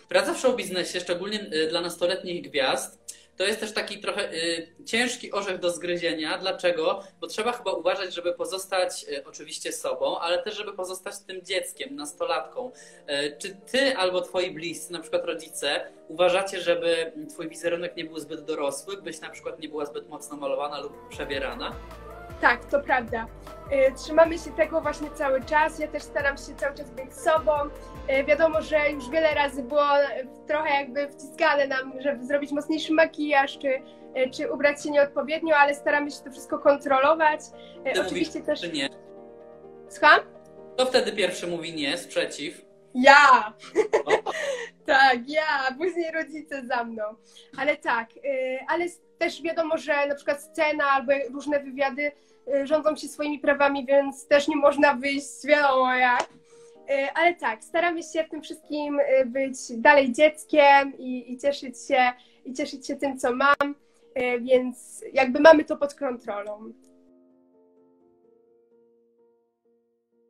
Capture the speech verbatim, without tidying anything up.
Praca w show biznesie, szczególnie y, dla nastoletnich gwiazd, to jest też taki trochę y, ciężki orzech do zgryzienia. Dlaczego? Bo trzeba chyba uważać, żeby pozostać y, oczywiście sobą, ale też, żeby pozostać tym dzieckiem, nastolatką. Y, czy ty albo twoi bliscy, na przykład rodzice, uważacie, żeby twój wizerunek nie był zbyt dorosły, byś na przykład nie była zbyt mocno malowana lub przebierana? Tak, to prawda. Trzymamy się tego właśnie cały czas. Ja też staram się cały czas być sobą. Wiadomo, że już wiele razy było trochę jakby wciskane nam, żeby zrobić mocniejszy makijaż, czy, czy ubrać się nieodpowiednio, ale staramy się to wszystko kontrolować. Ty Oczywiście mówisz, też... czy nie? Słucham? Kto wtedy pierwszy mówi nie, sprzeciw? Ja! Tak, ja, później rodzice za mną. Ale tak, ale też wiadomo, że na przykład scena albo różne wywiady rządzą się swoimi prawami, więc też nie można wyjść wiadomo jak. Ale tak, staramy się w tym wszystkim być dalej dzieckiem i, i cieszyć się, i cieszyć się tym, co mam, więc jakby mamy to pod kontrolą.